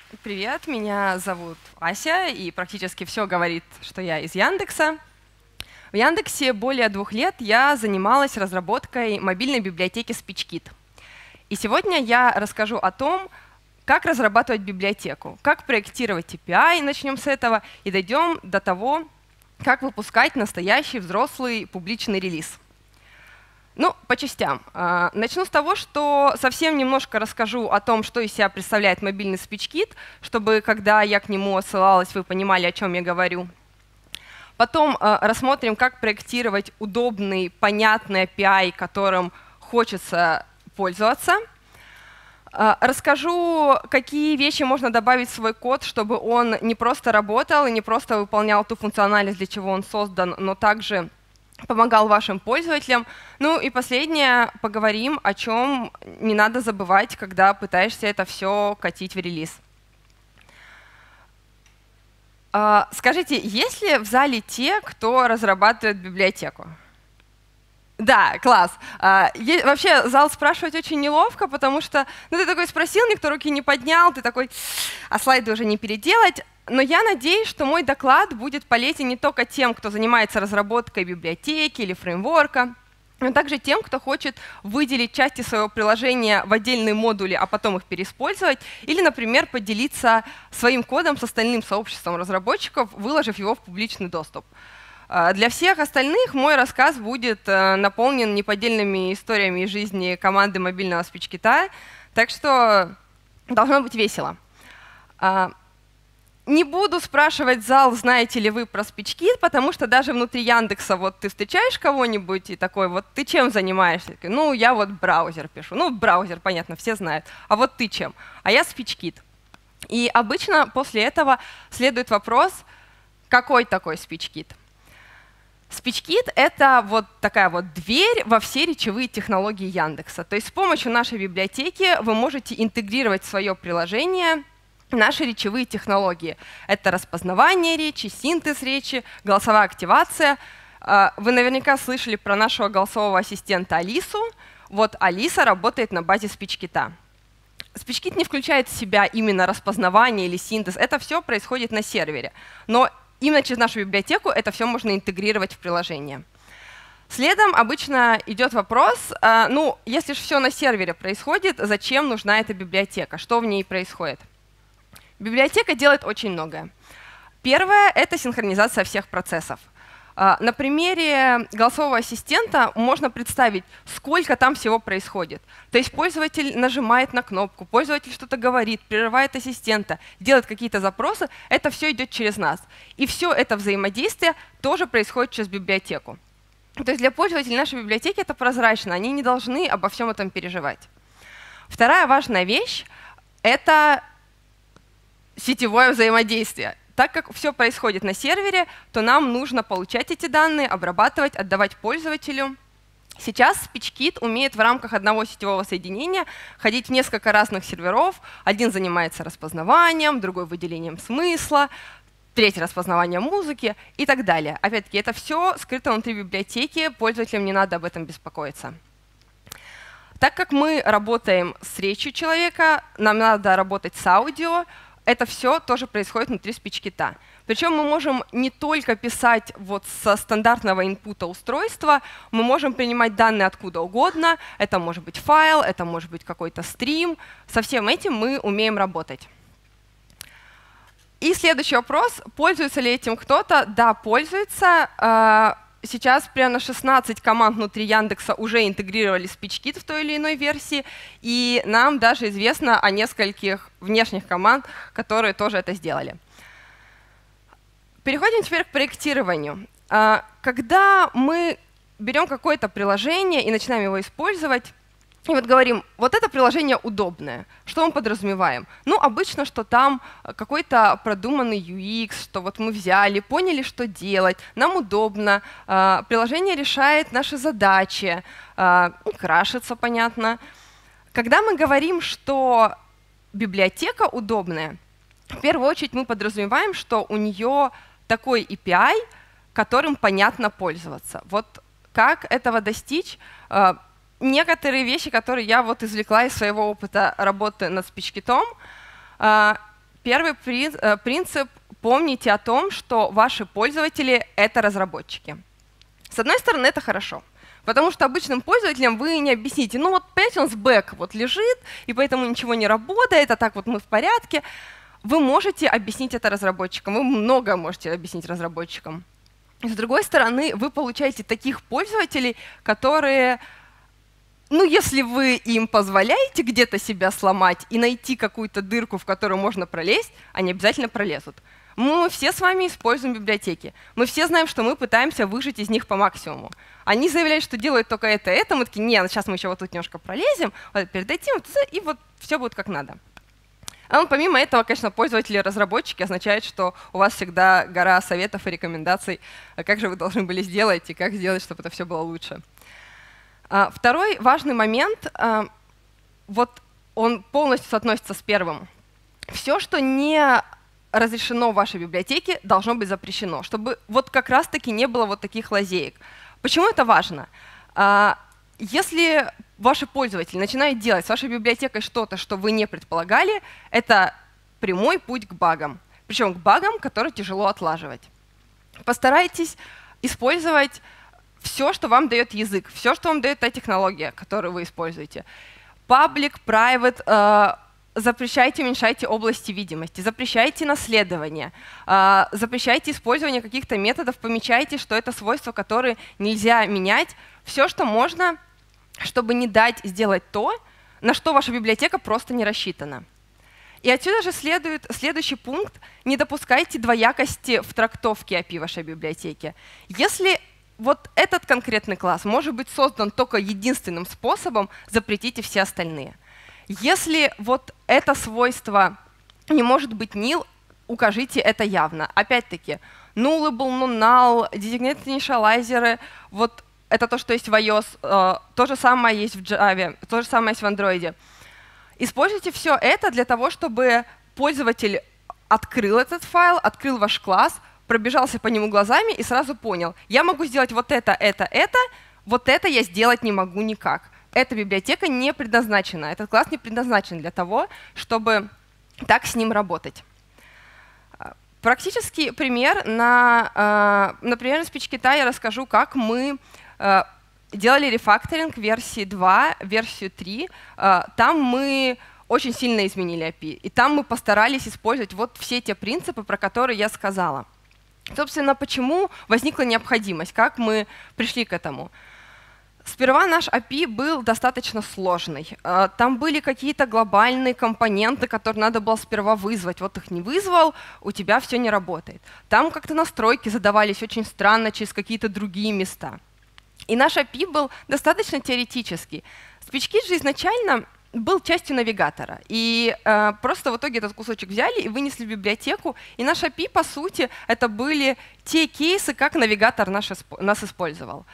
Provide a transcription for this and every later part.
Привет, меня зовут Ася, и практически все говорит, что я из Яндекса. В Яндексе более 2 лет я занималась разработкой мобильной библиотеки SpeechKit. И сегодня я расскажу о том, как разрабатывать библиотеку, как проектировать API, начнем с этого, и дойдем до того, как выпускать настоящий взрослый публичный релиз. Ну, по частям. Начну с того, что совсем немножко расскажу о том, что из себя представляет мобильный SpeechKit, чтобы, когда я к нему ссылалась, вы понимали, о чем я говорю. Потом рассмотрим, как проектировать удобный, понятный API, которым хочется пользоваться. Расскажу, какие вещи можно добавить в свой код, чтобы он не просто работал и не просто выполнял ту функциональность, для чего он создан, но также помогал вашим пользователям. Ну и последнее, поговорим, о чем не надо забывать, когда пытаешься это все катить в релиз. Скажите, есть ли в зале те, кто разрабатывает библиотеку? Да, класс. Вообще зал спрашивать очень неловко, потому что ты такой спросил, никто руки не поднял, ты такой, а слайды уже не переделать. Но я надеюсь, что мой доклад будет полезен не только тем, кто занимается разработкой библиотеки или фреймворка, но также тем, кто хочет выделить части своего приложения в отдельные модули, а потом их переиспользовать, или, например, поделиться своим кодом с остальным сообществом разработчиков, выложив его в публичный доступ. Для всех остальных мой рассказ будет наполнен неподдельными историями из жизни команды мобильного SpeechKit, так что должно быть весело. Не буду спрашивать зал, знаете ли вы про SpeechKit, потому что даже внутри Яндекса вот ты встречаешь кого-нибудь и такой, вот ты чем занимаешься? Ну, я вот браузер пишу. Ну, браузер, понятно, все знают. А вот ты чем? А я SpeechKit. И обычно после этого следует вопрос, какой такой SpeechKit? SpeechKit — это вот такая вот дверь во все речевые технологии Яндекса. То есть с помощью нашей библиотеки вы можете интегрировать в свое приложение наши речевые технологии. Это распознавание речи, синтез речи, голосовая активация. Вы наверняка слышали про нашего голосового ассистента Алису. Вот Алиса работает на базе SpeechKit. SpeechKit не включает в себя именно распознавание или синтез. Это все происходит на сервере. Но именно через нашу библиотеку это все можно интегрировать в приложение. Следом обычно идет вопрос, ну, если же все на сервере происходит, зачем нужна эта библиотека, что в ней происходит? Библиотека делает очень многое. Первое — это синхронизация всех процессов. На примере голосового ассистента можно представить, сколько там всего происходит. То есть пользователь нажимает на кнопку, пользователь что-то говорит, прерывает ассистента, делает какие-то запросы. Это все идет через нас. И все это взаимодействие тоже происходит через библиотеку. То есть для пользователей нашей библиотеки это прозрачно, они не должны обо всем этом переживать. Вторая важная вещь — это сетевое взаимодействие. Так как все происходит на сервере, то нам нужно получать эти данные, обрабатывать, отдавать пользователю. Сейчас SpeechKit умеет в рамках одного сетевого соединения ходить в несколько разных серверов. Один занимается распознаванием, другой выделением смысла, третий — распознаванием музыки и так далее. Опять-таки, это все скрыто внутри библиотеки, пользователям не надо об этом беспокоиться. Так как мы работаем с речью человека, нам надо работать с аудио. Это все тоже происходит внутри SpeechKit. Причем мы можем не только писать вот со стандартного инпута устройства, мы можем принимать данные откуда угодно. Это может быть файл, это может быть какой-то стрим. Со всем этим мы умеем работать. И следующий вопрос. Пользуется ли этим кто-то? Да, пользуется. Сейчас примерно 16 команд внутри Яндекса уже интегрировали SpeechKit в той или иной версии, и нам даже известно о нескольких внешних команд, которые тоже это сделали. Переходим теперь к проектированию. Когда мы берем какое-то приложение и начинаем его использовать, и вот говорим, вот это приложение удобное. Что мы подразумеваем? Ну, обычно, что там какой-то продуманный UX, что вот мы взяли, поняли, что делать, нам удобно, приложение решает наши задачи, крашится, понятно. Когда мы говорим, что библиотека удобная, в первую очередь мы подразумеваем, что у нее такой API, которым понятно пользоваться. Вот как этого достичь? Некоторые вещи, которые я вот извлекла из своего опыта работы над SpeechKit. Первый принцип — помните о том, что ваши пользователи — это разработчики. С одной стороны, это хорошо, потому что обычным пользователям вы не объясните, ну вот опять он с бэк вот лежит, и поэтому ничего не работает, а так вот мы в порядке. Вы можете объяснить это разработчикам, вы много можете объяснить разработчикам. С другой стороны, вы получаете таких пользователей, которые, ну, если вы им позволяете где-то себя сломать и найти какую-то дырку, в которую можно пролезть, они обязательно пролезут. Мы все с вами используем библиотеки. Мы все знаем, что мы пытаемся выжать из них по максимуму. Они заявляют, что делают только это. Мы такие, нет, сейчас мы еще вот тут немножко пролезем, вот перед этим, и вот все будет как надо. Помимо этого, конечно, пользователи-разработчики означает, что у вас всегда гора советов и рекомендаций, как же вы должны были сделать и как сделать, чтобы это все было лучше. Второй важный момент, вот он полностью соотносится с первым. Все, что не разрешено в вашей библиотеке, должно быть запрещено, чтобы вот как раз-таки не было вот таких лазеек. Почему это важно? Если ваши пользователи начинают делать с вашей библиотекой что-то, что вы не предполагали, это прямой путь к багам. Причем к багам, которые тяжело отлаживать. Постарайтесь использовать все, что вам дает язык, все, что вам дает та технология, которую вы используете. Public, private, запрещайте, уменьшайте области видимости, запрещайте наследование, запрещайте использование каких-то методов, помечайте, что это свойства, которые нельзя менять. Все, что можно, чтобы не дать сделать то, на что ваша библиотека просто не рассчитана. И отсюда же следует следующий пункт. Не допускайте двоякости в трактовке API вашей библиотеки. Если вот этот конкретный класс может быть создан только единственным способом, запретите все остальные. Если вот это свойство не может быть nil, укажите это явно. Опять-таки, nullable, non-null, designated initializer, вот это то, что есть в iOS, то же самое есть в Java, то же самое есть в Android. Используйте все это для того, чтобы пользователь открыл этот файл, открыл ваш класс, пробежался по нему глазами и сразу понял, я могу сделать вот это, вот это я сделать не могу никак. Эта библиотека не предназначена, этот класс не предназначен для того, чтобы так с ним работать. Практический пример. Например, из PitchKit я расскажу, как мы делали рефакторинг версии 2, версию 3. Там мы очень сильно изменили API. И там мы постарались использовать вот все те принципы, про которые я сказала. Собственно, почему возникла необходимость, как мы пришли к этому. Сперва наш API был достаточно сложный. Там были какие-то глобальные компоненты, которые надо было сперва вызвать. Вот их не вызвал, у тебя все не работает. Там как-то настройки задавались очень странно через какие-то другие места. И наш API был достаточно теоретический. PitchKit же изначально был частью навигатора. И просто в итоге этот кусочек взяли и вынесли в библиотеку. И наш API, по сути, это были те кейсы, как навигатор нас использовал.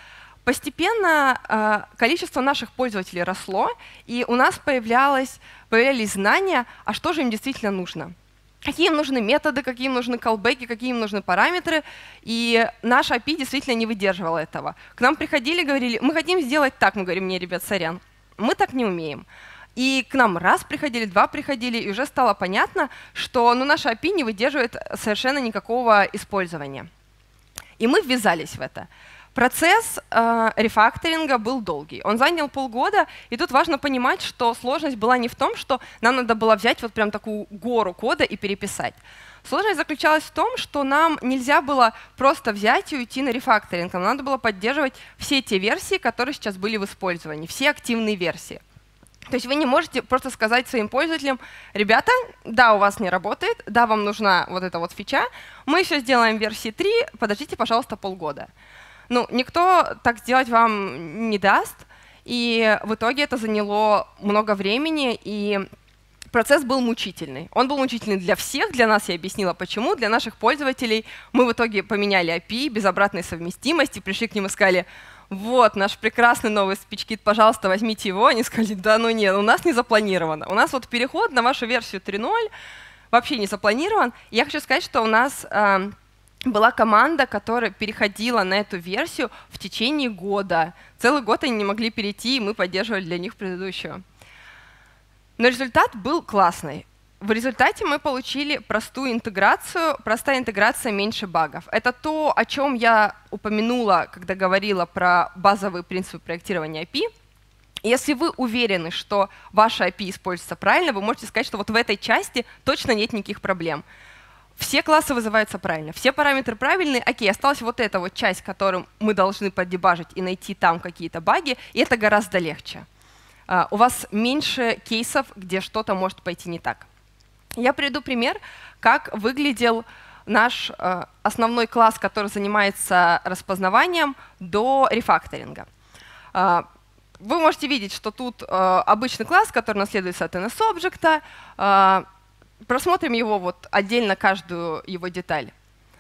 Постепенно количество наших пользователей росло, и у нас появлялись знания, а что же им действительно нужно. Какие им нужны методы, какие им нужны callback, какие им нужны параметры. И наш API действительно не выдерживал этого. К нам приходили, говорили, мы хотим сделать так. Мы говорим, не, ребят, сорян, мы так не умеем. И к нам раз приходили, два приходили, и уже стало понятно, что наш API не выдерживает совершенно никакого использования. И мы ввязались в это. Процесс рефакторинга был долгий. Он занял полгода, и тут важно понимать, что сложность была не в том, что нам надо было взять вот прям такую гору кода и переписать. Сложность заключалась в том, что нам нельзя было просто взять и уйти на рефакторинг. Нам надо было поддерживать все те версии, которые сейчас были в использовании, все активные версии. То есть вы не можете просто сказать своим пользователям, ребята, да, у вас не работает, да, вам нужна вот эта вот фича, мы все сделаем в версии 3, подождите, пожалуйста, полгода. Ну, никто так сделать вам не даст, и в итоге это заняло много времени, и процесс был мучительный. Он был мучительный для всех, для нас я объяснила почему, для наших пользователей. Мы в итоге поменяли API без обратной совместимости, пришли к ним и сказали, вот наш прекрасный новый PitchKit, пожалуйста, возьмите его. Они сказали, да ну нет, у нас не запланировано. У нас вот переход на вашу версию 3.0 вообще не запланирован. И я хочу сказать, что у нас была команда, которая переходила на эту версию в течение года. Целый год они не могли перейти, и мы поддерживали для них предыдущую. Но результат был классный. В результате мы получили простую интеграцию, простая интеграция, меньше багов. Это то, о чем я упомянула, когда говорила про базовые принципы проектирования API. Если вы уверены, что ваша API используется правильно, вы можете сказать, что вот в этой части точно нет никаких проблем. Все классы вызываются правильно, все параметры правильные. Окей, осталась вот эта вот часть, которую мы должны поддебажить и найти там какие-то баги, и это гораздо легче. У вас меньше кейсов, где что-то может пойти не так. Я приведу пример, как выглядел наш основной класс, который занимается распознаванием до рефакторинга. Вы можете видеть, что тут обычный класс, который наследуется от NS-объекта. Просмотрим его вот отдельно, каждую его деталь.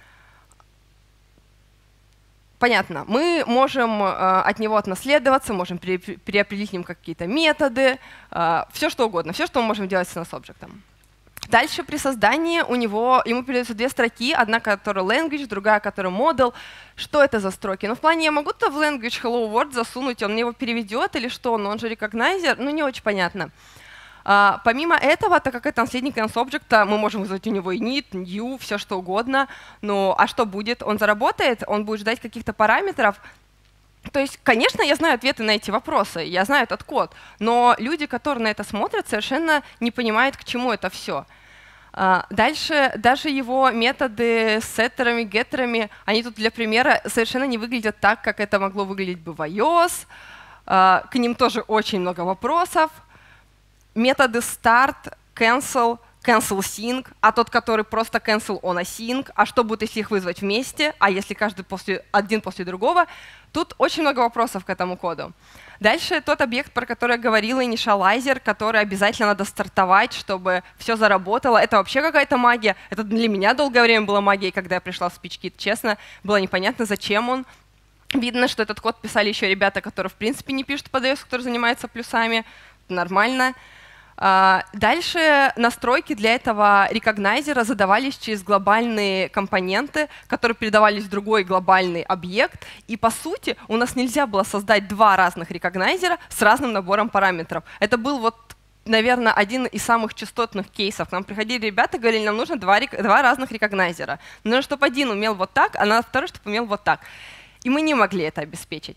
Понятно, мы можем от него отнаследоваться, можем переопределить ним какие-то методы, все что угодно, все, что мы можем делать с NS-объектом. Дальше при создании ему передаются две строки, одна, которая language, другая, которая model. Что это за строки? Ну, в плане я могу-то в language hello world засунуть, он мне его переведет или что, но он же recognizer, ну, не очень понятно. Помимо этого, так как это наследник NS-объекта, мы можем вызвать у него init, new, все что угодно. Ну, а что будет? Он заработает, он будет ждать каких-то параметров. То есть, конечно, я знаю ответы на эти вопросы, я знаю этот код, но люди, которые на это смотрят, совершенно не понимают, к чему это все. Дальше даже его методы с сеттерами, геттерами, они тут для примера совершенно не выглядят так, как это могло выглядеть бы в iOS. К ним тоже очень много вопросов. Методы start, cancel, cancel sync, а тот, который просто cancel on async, а что будет, если их вызвать вместе, а если каждый один после другого. Тут очень много вопросов к этому коду. Дальше тот объект, про который я говорила, initializer, который обязательно надо стартовать, чтобы все заработало. Это вообще какая-то магия. Это для меня долгое время была магией, когда я пришла в SpeechKit. Честно, было непонятно, зачем он. Видно, что этот код писали еще ребята, которые в принципе не пишут под iOS, которые занимаются плюсами. Нормально. Дальше настройки для этого рекогнайзера задавались через глобальные компоненты, которые передавались в другой глобальный объект. И по сути у нас нельзя было создать два разных рекогнайзера с разным набором параметров. Это был вот, наверное, один из самых частотных кейсов. К нам приходили ребята и говорили, нам нужно два разных рекогнайзера. Нужно, чтобы один умел вот так, а второй, чтобы умел вот так. И мы не могли это обеспечить.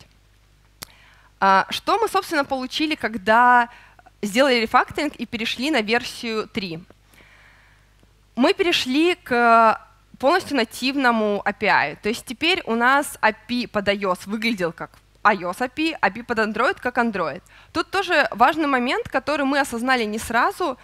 Что мы, собственно, получили, когда сделали рефакторинг и перешли на версию 3. Мы перешли к полностью нативному API. То есть теперь у нас API под iOS выглядел как iOS API, API под Android как Android. Тут тоже важный момент, который мы осознали не сразу.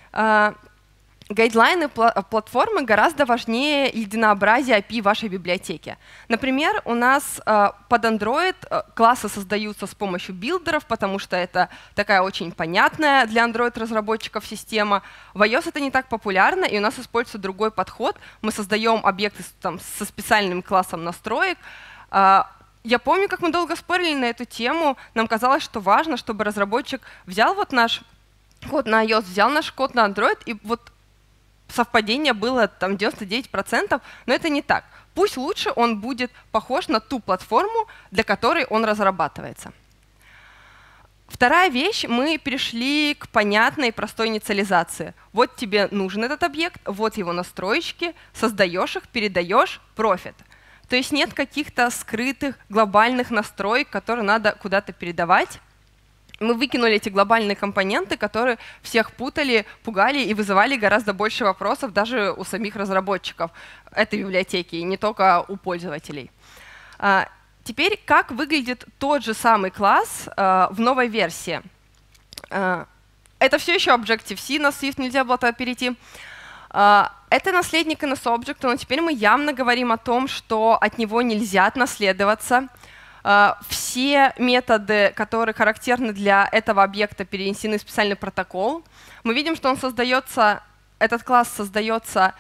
Гайдлайны платформы гораздо важнее единообразия API вашей библиотеки. Например, у нас под Android классы создаются с помощью билдеров, потому что это такая очень понятная для Android-разработчиков система. В iOS это не так популярно, и у нас используется другой подход. Мы создаем объекты со специальным классом настроек. Я помню, как мы долго спорили на эту тему. Нам казалось, что важно, чтобы разработчик взял вот наш код на iOS, взял наш код на Android, и вот совпадение было там 99%, но это не так. Пусть лучше он будет похож на ту платформу, для которой он разрабатывается. Вторая вещь, мы перешли к понятной и простой инициализации. Вот тебе нужен этот объект, вот его настроечки, создаешь их, передаешь, профит. То есть нет каких-то скрытых глобальных настроек, которые надо куда-то передавать. Мы выкинули эти глобальные компоненты, которые всех путали, пугали и вызывали гораздо больше вопросов даже у самих разработчиков этой библиотеки, и не только у пользователей. Теперь, как выглядит тот же самый класс в новой версии? Это все еще Objective-C, на Swift нельзя было туда перейти. Это наследник NS-объекта, но теперь мы явно говорим о том, что от него нельзя отнаследоваться. Все методы, которые характерны для этого объекта, перенесены в специальный протокол. Мы видим, что он создается, этот класс создается,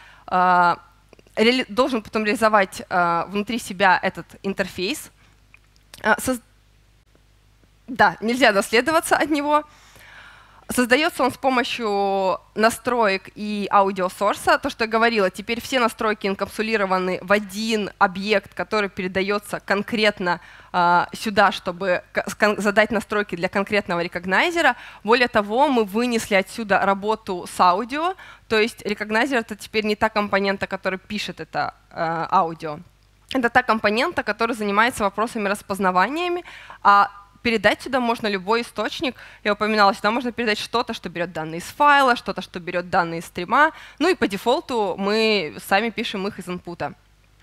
должен потом реализовать внутри себя этот интерфейс. Да, нельзя наследоваться от него. Создается он с помощью настроек и аудиосорса. То, что я говорила, теперь все настройки инкапсулированы в один объект, который передается конкретно сюда, чтобы задать настройки для конкретного рекогнайзера. Более того, мы вынесли отсюда работу с аудио. То есть рекогнайзер — это теперь не та компонента, которая пишет это аудио. Это та компонента, которая занимается вопросами распознаваниями, а передать сюда можно любой источник. Я упоминала, сюда можно передать что-то, что берет данные из файла, что-то, что берет данные из стрима. Ну и по дефолту мы сами пишем их из инпута.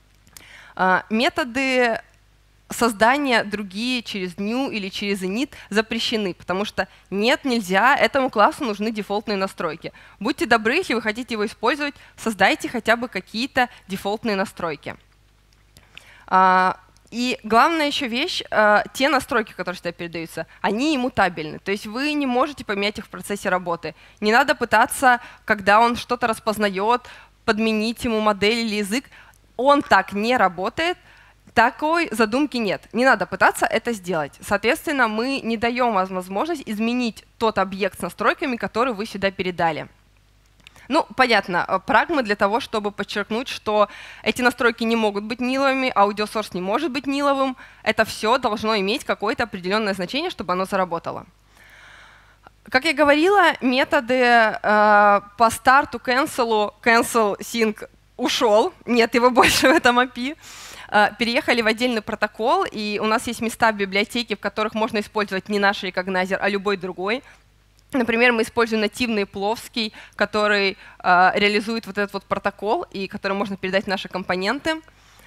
Методы создания другие через new или через init запрещены, потому что нет, нельзя, этому классу нужны дефолтные настройки. Будьте добры, если вы хотите его использовать, создайте хотя бы какие-то дефолтные настройки. И главная еще вещь, те настройки, которые сюда передаются, они иммутабельны. То есть вы не можете поменять их в процессе работы. Не надо пытаться, когда он что-то распознает, подменить ему модель или язык. Он так не работает, такой задумки нет. Не надо пытаться это сделать. Соответственно, мы не даем вам возможность изменить тот объект с настройками, который вы сюда передали. Ну, понятно, прагмы для того, чтобы подчеркнуть, что эти настройки не могут быть ниловыми, аудиосорс не может быть ниловым. Это все должно иметь какое-то определенное значение, чтобы оно заработало. Как я говорила, методы по старту, cancel, sync ушел, нет его больше в этом API. Переехали в отдельный протокол, и у нас есть места в библиотеке, в которых можно использовать не наш рекогнайзер, а любой другой. Например, мы используем нативный Пловский, который реализует вот этот вот протокол, и который можно передать в наши компоненты.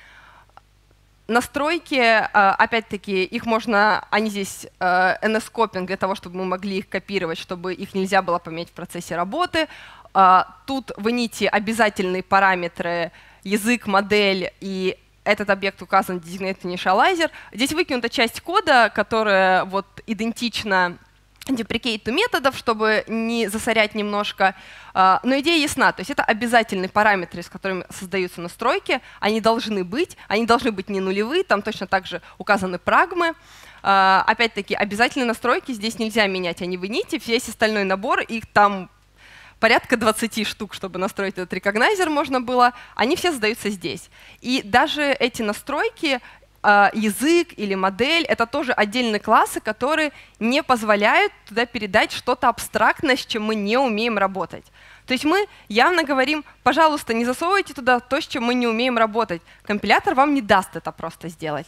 Настройки, опять-таки, их можно, они здесь NS-копинг для того, чтобы мы могли их копировать, чтобы их нельзя было поменять в процессе работы. Тут в init обязательные параметры язык, модель, и этот объект указан designated initializer. Здесь выкинута часть кода, которая вот идентична деприкейту методов, чтобы не засорять немножко. Но идея ясна. То есть это обязательные параметры, с которыми создаются настройки. Они должны быть не нулевые, там точно так же указаны прагмы. Опять-таки, обязательные настройки здесь нельзя менять, они в init. Весь остальной набор, их там порядка 20 штук, чтобы настроить этот рекогнайзер можно было. Они все создаются здесь. И даже эти настройки, язык или модель — это тоже отдельные классы, которые не позволяют туда передать что-то абстрактное, с чем мы не умеем работать. То есть мы явно говорим, пожалуйста, не засовывайте туда то, с чем мы не умеем работать. Компилятор вам не даст это просто сделать.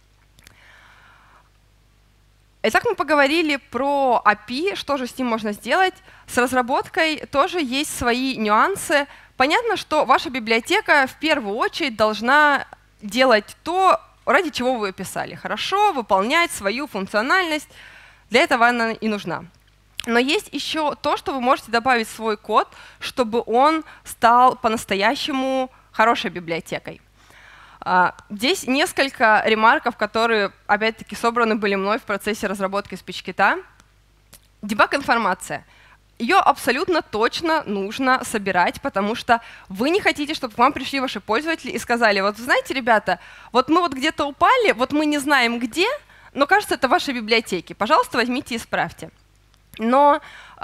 Итак, мы поговорили про API, что же с ним можно сделать. С разработкой тоже есть свои нюансы. Понятно, что ваша библиотека в первую очередь должна делать то, ради чего вы ее писали. Хорошо выполнять свою функциональность. Для этого она и нужна. Но есть еще то, что вы можете добавить в свой код, чтобы он стал по-настоящему хорошей библиотекой. Здесь несколько ремарков, которые, опять-таки, собраны были мной в процессе разработки спичкита. Дебаг-информация. Ее абсолютно точно нужно собирать, потому что вы не хотите, чтобы к вам пришли ваши пользователи и сказали, вот знаете, ребята, вот мы вот где-то упали, вот мы не знаем где, но кажется, это в вашей библиотеке. Пожалуйста, возьмите и исправьте. Но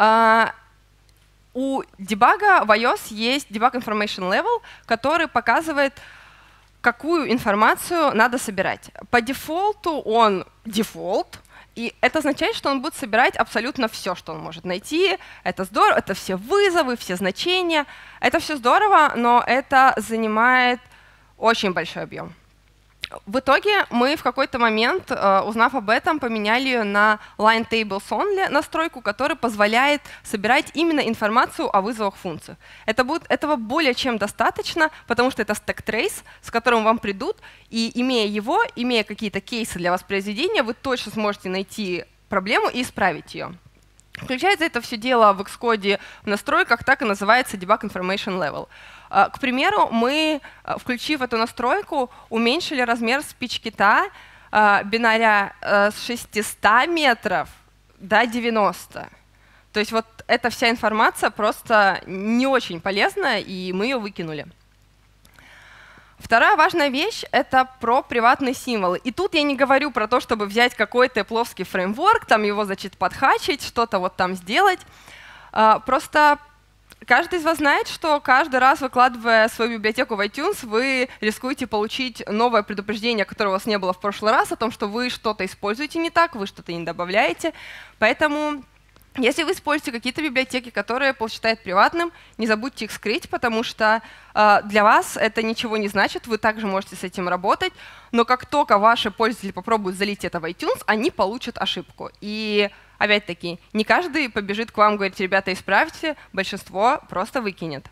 у дебага в iOS есть Debug Information Level, который показывает, какую информацию надо собирать. По дефолту он дефолт. И это означает, что он будет собирать абсолютно все, что он может найти. Это здорово, это все вызовы, все значения. Это все здорово, но это занимает очень большой объем. В итоге мы в какой-то момент, узнав об этом, поменяли ее на Line Tables Only настройку, которая позволяет собирать именно информацию о вызовах функций. Этого более чем достаточно, потому что это stack trace, с которым вам придут, и имея его, имея какие-то кейсы для воспроизведения, вы точно сможете найти проблему и исправить ее. Включается это все дело в Xcode в настройках, так и называется Debug Information Level. К примеру, мы, включив эту настройку, уменьшили размер спичкита бинаря с 600 метров до 90. То есть вот эта вся информация просто не очень полезная, и мы ее выкинули. Вторая важная вещь — это про приватные символы. И тут я не говорю про то, чтобы взять какой-то эпловский фреймворк, там его, значит, подхачить, что-то вот там сделать. Просто каждый из вас знает, что каждый раз, выкладывая свою библиотеку в iTunes, вы рискуете получить новое предупреждение, которого у вас не было в прошлый раз, о том, что вы что-то используете не так, вы что-то не добавляете. Поэтому если вы используете какие-то библиотеки, которые Apple считает приватным, не забудьте их скрыть, потому что для вас это ничего не значит, вы также можете с этим работать, но как только ваши пользователи попробуют залить это в iTunes, они получат ошибку. И опять-таки, не каждый побежит к вам говорить: ребята, исправьте, большинство просто выкинет.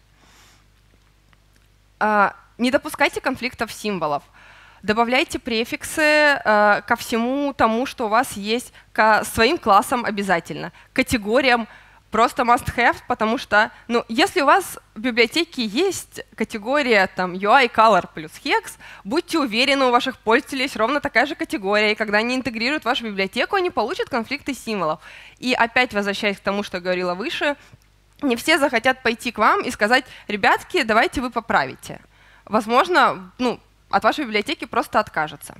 Не допускайте конфликтов символов. Добавляйте префиксы ко всему тому, что у вас есть, к своим классам обязательно, категориям просто must-have, потому что если у вас в библиотеке есть категория там, UI Color плюс Hex, будьте уверены, у ваших пользователей есть ровно такая же категория, и когда они интегрируют вашу библиотеку, они получат конфликты символов. И опять возвращаясь к тому, что я говорила выше, не все захотят пойти к вам и сказать: ребятки, давайте вы поправите. Возможно, от вашей библиотеки просто откажется.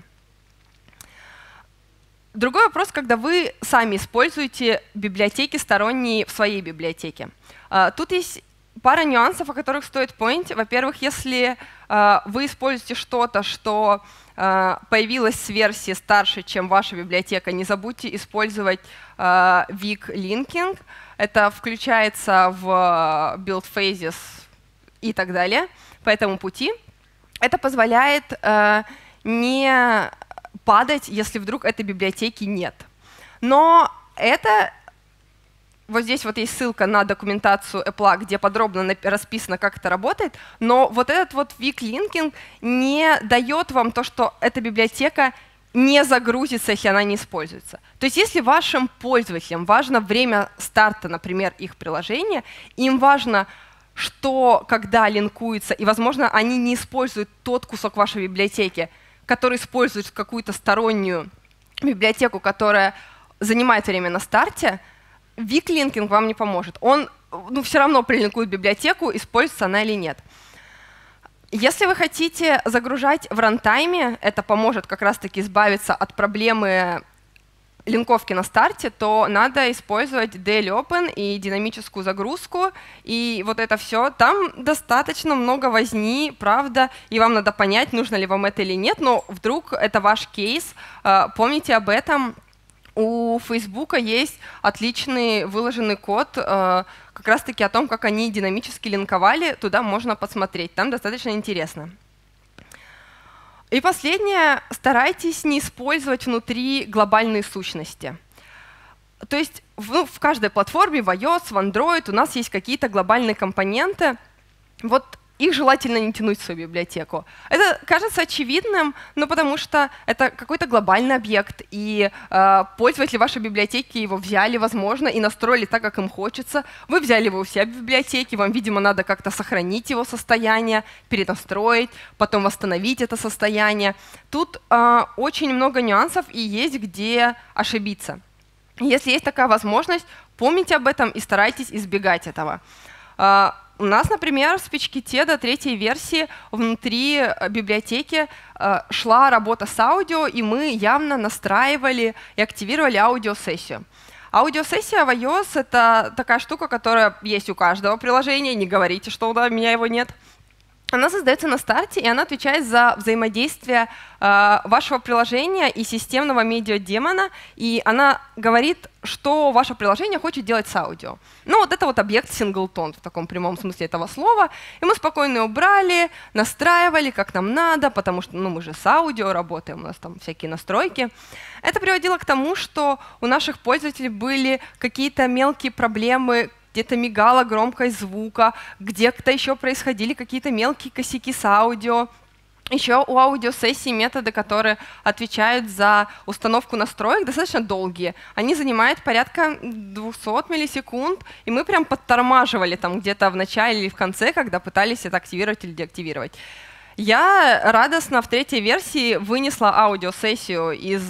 Другой вопрос, когда вы сами используете библиотеки сторонние в своей библиотеке. Тут есть пара нюансов, о которых стоит помнить. Во-первых, если вы используете что-то, что появилось с версии старше, чем ваша библиотека, не забудьте использовать weak linking. Это включается в build phases и так далее по этому пути. Это позволяет не падать, если вдруг этой библиотеки нет. Но вот здесь вот есть ссылка на документацию Apple, где подробно расписано, как это работает, но вот этот вот weak linking не дает вам то, что эта библиотека не загрузится, если она не используется. То есть если вашим пользователям важно время старта, например, их приложения, им важно, что когда линкуется, и, возможно, они не используют тот кусок вашей библиотеки, который использует какую-то стороннюю библиотеку, которая занимает время на старте, weak linking вам не поможет. Он все равно прилинкует библиотеку, используется она или нет. Если вы хотите загружать в рантайме, это поможет как раз-таки избавиться от проблемы линковки на старте, то надо использовать DLOpen и динамическую загрузку, и вот это все. Там достаточно много возни, правда, и вам надо понять, нужно ли вам это или нет, но вдруг это ваш кейс, помните об этом. У Facebook есть отличный выложенный код как раз-таки о том, как они динамически линковали, туда можно посмотреть, там достаточно интересно. И последнее, старайтесь не использовать внутри глобальные сущности. То есть в каждой платформе, в iOS, в Android у нас есть какие-то глобальные компоненты. Вот их желательно не тянуть в свою библиотеку. Это кажется очевидным, но потому что это какой-то глобальный объект, и пользователи вашей библиотеки его взяли, возможно, и настроили так, как им хочется. Вы взяли его у себя в библиотеке, вам, видимо, надо как-то сохранить его состояние, перенастроить, потом восстановить это состояние. Тут очень много нюансов, и есть где ошибиться. Если есть такая возможность, помните об этом и старайтесь избегать этого. У нас, например, в SpeechKit до 3-й версии внутри библиотеки шла работа с аудио, и мы явно настраивали и активировали аудиосессию. Аудиосессия в iOS — это такая штука, которая есть у каждого приложения, не говорите, что у меня его нет. Она создается на старте, и она отвечает за взаимодействие вашего приложения и системного медиадемона, и она говорит, что ваше приложение хочет делать с аудио. Вот это вот объект singleton в таком прямом смысле этого слова, и мы спокойно его брали, настраивали, как нам надо, потому что мы же с аудио работаем, у нас там всякие настройки. Это приводило к тому, что у наших пользователей были какие-то мелкие проблемы, где-то мигала громкость звука, где-то еще происходили какие-то мелкие косяки с аудио. Еще у аудиосессии методы, которые отвечают за установку настроек, достаточно долгие. Они занимают порядка 200 миллисекунд, и мы прям подтормаживали там где-то в начале или в конце, когда пытались это активировать или деактивировать. Я радостно в 3-й версии вынесла аудиосессию из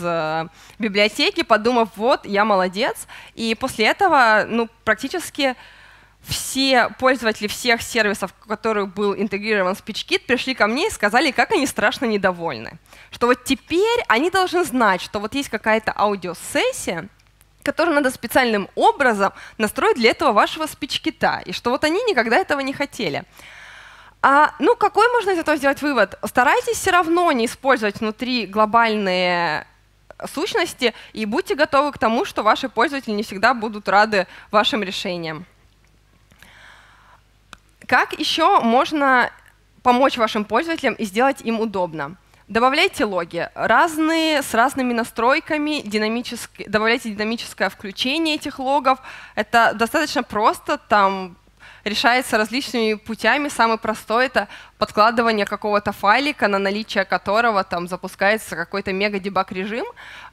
библиотеки, подумав, вот, я молодец. И после этого практически все пользователи всех сервисов, в которых был интегрирован SpeechKit, пришли ко мне и сказали, как они страшно недовольны. Что вот теперь они должны знать, что вот есть какая-то аудиосессия, которую надо специальным образом настроить для этого вашего SpeechKit, и что вот они никогда этого не хотели. Ну, какой можно из этого сделать вывод? Старайтесь все равно не использовать внутри глобальные сущности и будьте готовы к тому, что ваши пользователи не всегда будут рады вашим решениям. Как еще можно помочь вашим пользователям и сделать им удобно? Добавляйте логи с разными настройками, добавляйте динамическое включение этих логов. Это достаточно просто, там решается различными путями. Самый простой — это подкладывание какого-то файлика, на наличие которого там запускается какой-то мега-дебаг-режим.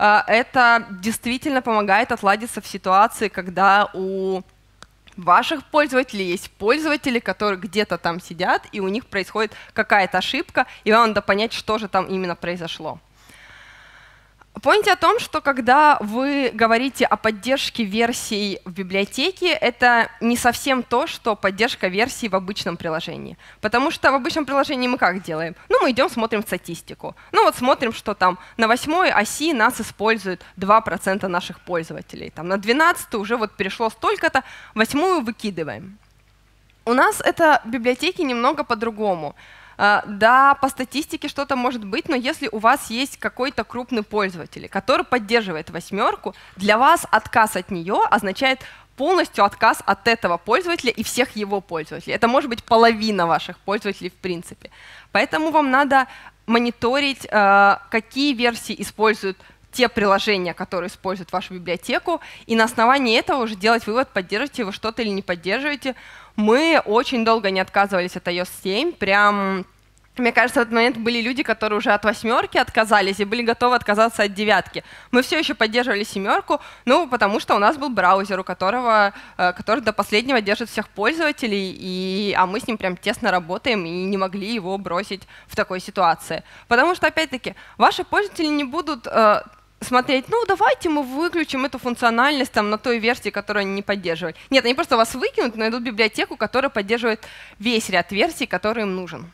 Это действительно помогает отладиться в ситуации, когда у ваших пользователей есть пользователи, которые где-то там сидят, и у них происходит какая-то ошибка, и вам надо понять, что же там именно произошло. Помните о том, что когда вы говорите о поддержке версий в библиотеке, это не совсем то, что поддержка версий в обычном приложении. Потому что в обычном приложении мы как делаем? Ну, мы идем, смотрим статистику. Ну, вот смотрим, что там на 8-й оси нас используют 2% наших пользователей. Там на 12-й уже вот перешло столько-то, 8-ю выкидываем. У нас это в библиотеке немного по-другому. Да, по статистике что-то может быть, но если у вас есть какой-то крупный пользователь, который поддерживает 8, для вас отказ от нее означает полностью отказ от этого пользователя и всех его пользователей. Это может быть половина ваших пользователей в принципе. Поэтому вам надо мониторить, какие версии используют те приложения, которые используют вашу библиотеку, и на основании этого уже делать вывод, поддерживаете вы что-то или не поддерживаете. Мы очень долго не отказывались от iOS 7, прям, мне кажется, в этот момент были люди, которые уже от 8 отказались и были готовы отказаться от 9. Мы все еще поддерживали 7, ну, потому что у нас был браузер, который до последнего держит всех пользователей, а мы с ним прям тесно работаем и не могли его бросить в такой ситуации. Потому что, опять-таки, ваши пользователи не будут смотреть, ну давайте мы выключим эту функциональность там, на той версии, которую они не поддерживают. Нет, они просто вас выкинут, найдут библиотеку, которая поддерживает весь ряд версий, который им нужен.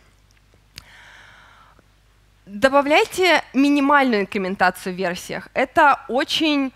Добавляйте минимальную инкрементацию в версиях. Это очень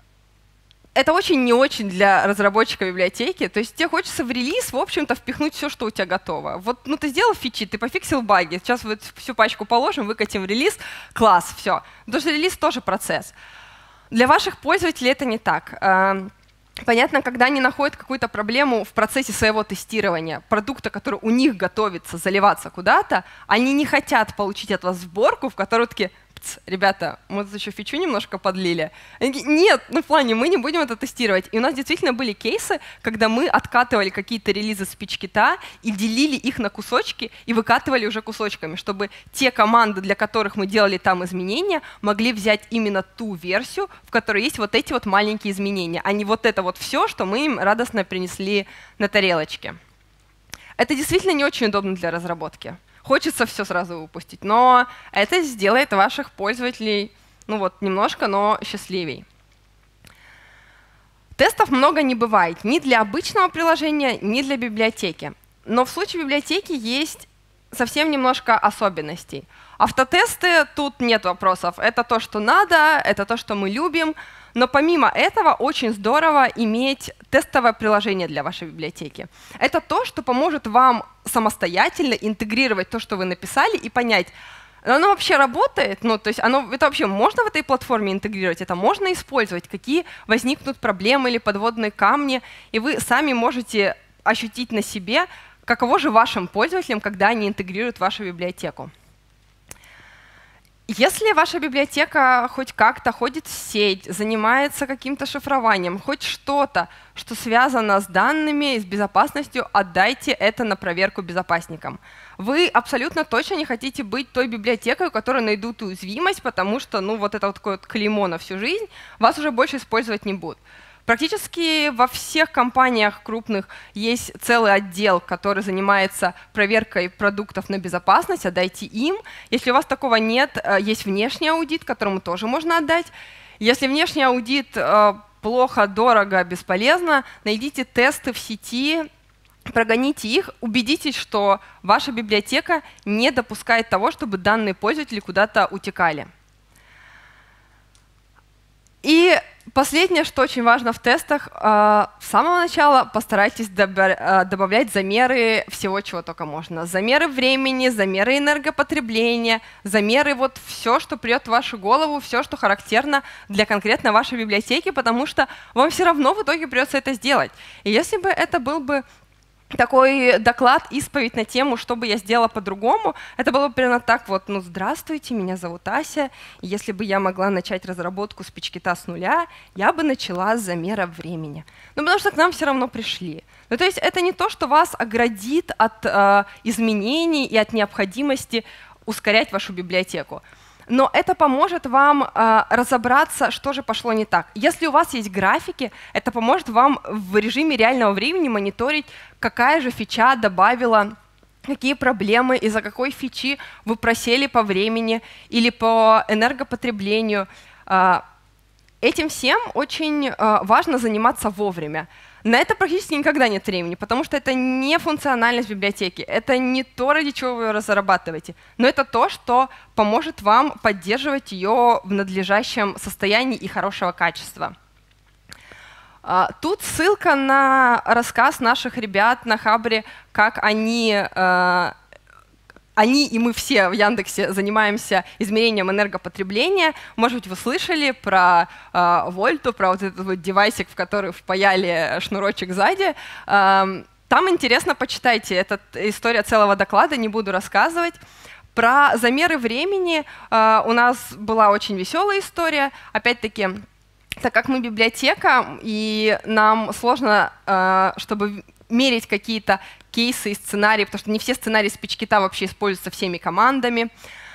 не очень для разработчика библиотеки. То есть тебе хочется в релиз, в общем-то, впихнуть все, что у тебя готово. Вот, ну, ты сделал фичи, ты пофиксил баги, сейчас вот всю пачку положим, выкатим в релиз, класс, все. Потому что релиз тоже процесс. Для ваших пользователей это не так. Понятно, когда они находят какую-то проблему в процессе своего тестирования продукта, который у них готовится заливаться куда-то, они не хотят получить от вас сборку, в которой такие: ребята, мы тут еще фичу немножко подлили. Они говорят: нет, ну в плане мы не будем это тестировать. И у нас действительно были кейсы, когда мы откатывали какие-то релизы SpeechKit и делили их на кусочки и выкатывали уже кусочками, чтобы те команды, для которых мы делали там изменения, могли взять именно ту версию, в которой есть вот эти вот маленькие изменения, а не вот это вот все, что мы им радостно принесли на тарелочке. Это действительно не очень удобно для разработки. Хочется все сразу выпустить, но это сделает ваших пользователей, ну вот, немножко, но счастливей. Тестов много не бывает ни для обычного приложения, ни для библиотеки. Но в случае библиотеки есть совсем немножко особенностей. Автотесты, тут нет вопросов. Это то, что надо, это то, что мы любим. Но помимо этого очень здорово иметь тестовое приложение для вашей библиотеки. Это то, что поможет вам самостоятельно интегрировать то, что вы написали, и понять, оно вообще работает, ну, то есть это вообще можно в этой платформе интегрировать, это можно использовать, какие возникнут проблемы или подводные камни, и вы сами можете ощутить на себе, каково же вашим пользователям, когда они интегрируют вашу библиотеку. Если ваша библиотека хоть как-то ходит в сеть, занимается каким-то шифрованием, хоть что-то, что связано с данными и с безопасностью, отдайте это на проверку безопасникам. Вы абсолютно точно не хотите быть той библиотекой, у которой найдут уязвимость, потому что ну, вот это вот такое вот клеймо на всю жизнь вас уже больше использовать не будут. Практически во всех компаниях крупных есть целый отдел, который занимается проверкой продуктов на безопасность, отдайте им. Если у вас такого нет, есть внешний аудит, которому тоже можно отдать. Если внешний аудит плохо, дорого, бесполезно, найдите тесты в сети, прогоните их, убедитесь, что ваша библиотека не допускает того, чтобы данные пользователей куда-то утекали. И последнее, что очень важно в тестах, с самого начала постарайтесь добавлять замеры всего, чего только можно. Замеры времени, замеры энергопотребления, замеры вот все, что придет в вашу голову, все, что характерно для конкретно вашей библиотеки, потому что вам все равно в итоге придется это сделать. И если бы это был бы такой доклад, исповедь на тему, что бы я сделала по-другому, это было бы примерно так вот: ну, здравствуйте, меня зовут Ася, и если бы я могла начать разработку SpeechKit с нуля, я бы начала с замера времени. Ну, потому что к нам все равно пришли. Ну, то есть это не то, что вас оградит от изменений и от необходимости ускорять вашу библиотеку. Но это поможет вам разобраться, что же пошло не так. Если у вас есть графики, это поможет вам в режиме реального времени мониторить, какая же фича добавила, какие проблемы, из-за какой фичи вы просели по времени или по энергопотреблению. Этим всем очень важно заниматься вовремя. На это практически никогда нет времени, потому что это не функциональность библиотеки, это не то, ради чего вы ее разрабатываете, но это то, что поможет вам поддерживать ее в надлежащем состоянии и хорошего качества. Тут ссылка на рассказ наших ребят на Хабре, как они и мы все в Яндексе занимаемся измерением энергопотребления. Может быть, вы слышали про Вольту, про вот этот вот девайсик, в который впаяли шнурочек сзади. Там интересно, почитайте. Это история целого доклада, не буду рассказывать. Про замеры времени у нас была очень веселая история. Опять-таки, так как мы библиотека, и нам сложно, чтобы мерить какие-то кейсы и сценарии, потому что не все сценарии SpeechKit вообще используются всеми командами.